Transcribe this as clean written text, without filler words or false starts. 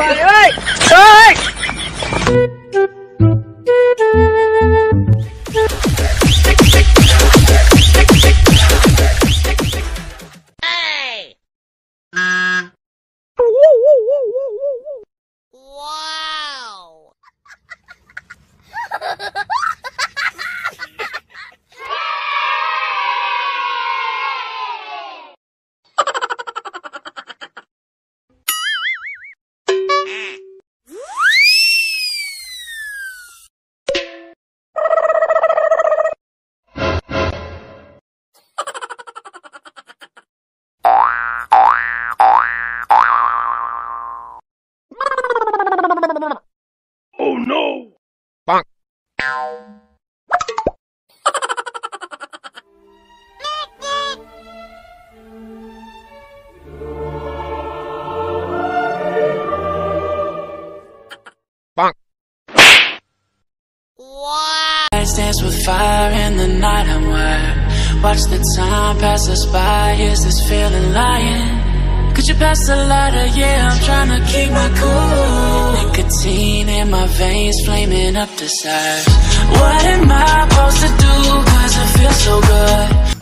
Trời ơi! Trời! Wow! Oh no! Bonk. Bonk. Wow! Dance with fire in the night, I'm wired. Watch the time pass us by. Is this feeling lying? Could you pass the lighter? Yeah, I'm trying to keep my cool. Nicotine in my veins, flaming up the sides. What am I supposed to do? 'Cause it feels so good.